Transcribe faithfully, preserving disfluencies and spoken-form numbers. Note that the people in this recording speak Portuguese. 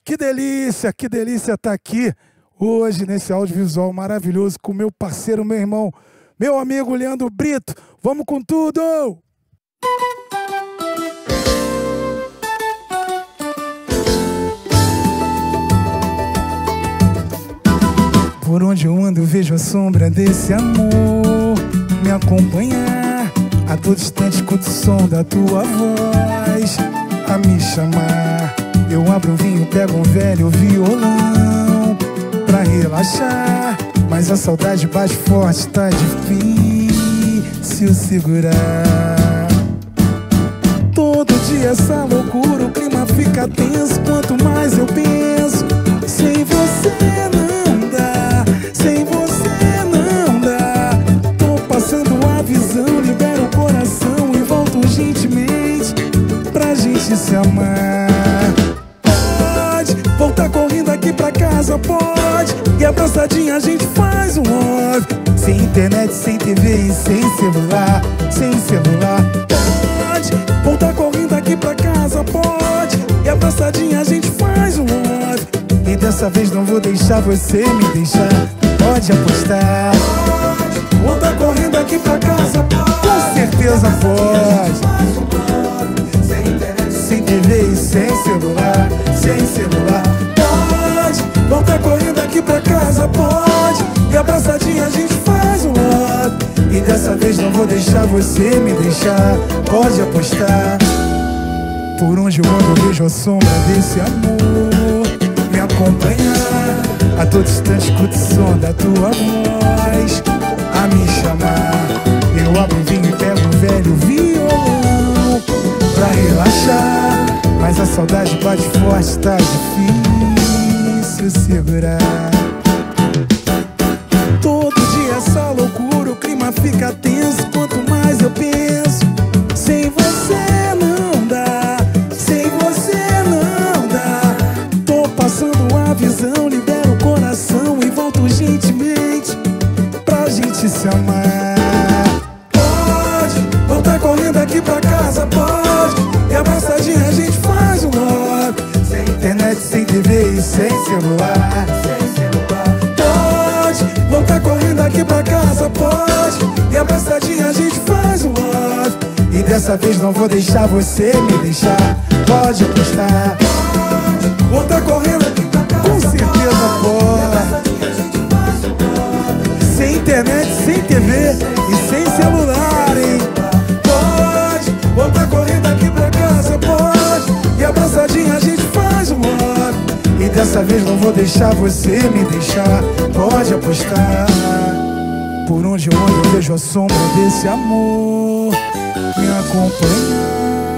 Que delícia, que delícia estar aqui hoje nesse audiovisual maravilhoso com meu parceiro, meu irmão, meu amigo Leandro Brito. Vamos com tudo! Por onde eu ando eu vejo a sombra desse amor me acompanhar. A todo instante escuto o som da tua voz a me chamar. Eu abro um vinho, pego um velho violão pra relaxar, mas a saudade bate forte, tá difícil segurar. Todo dia essa loucura, o clima fica tenso. Quanto mais eu penso, sem você não dá, sem você não dá. Tô passando a visão, libero o coração e volto urgentemente pra gente se amar. Voltar correndo aqui pra casa, pode. E abraçadinha a gente faz um love. Sem internet, sem T V e sem celular. Sem celular, pode. Voltar correndo aqui pra casa, pode. E abraçadinha a gente faz um love. E dessa vez não vou deixar você me deixar. Pode apostar. Voltar correndo aqui pra casa, pode. Com certeza pode. Sem T V e sem celular, sem celular, pode. Voltar correndo aqui pra casa, pode. E abraçadinha a gente faz um love. E dessa vez não vou deixar você me deixar. Pode apostar. Por onde eu ando eu vejo a sombra desse amor me acompanhar. A todo instante escuto o som da tua voz a me chamar. Eu abro um vinho e pego um velho violão pra relaxar, mas a saudade bate forte, tá difícil segurar. Todo dia essa loucura, o clima fica tenso. Quanto mais eu penso, sem você não dá, sem você não dá. Tô passando a visão, libero o coração e volto urgentemente pra gente se amar. Pode voltar correndo aqui pra casa, pode. E abraçadinha a gente faz um love. Sem internet, sem T V e sem celular. Sem celular, pode. Voltar correndo aqui pra casa, pode. E abraçadinha a gente faz um love. E dessa vez não vou deixar você me deixar. Pode apostar. Voltar correndo aqui pra casa, com certeza pode. Sem internet, sem T V e sem celular, hein? Pode. Voltar correndo aqui pra casa, pode. E abraçadinha a gente faz um love. E dessa vez não vou deixar você me deixar. Pode apostar. Por onde eu ando eu vejo a sombra desse amor me acompanhar.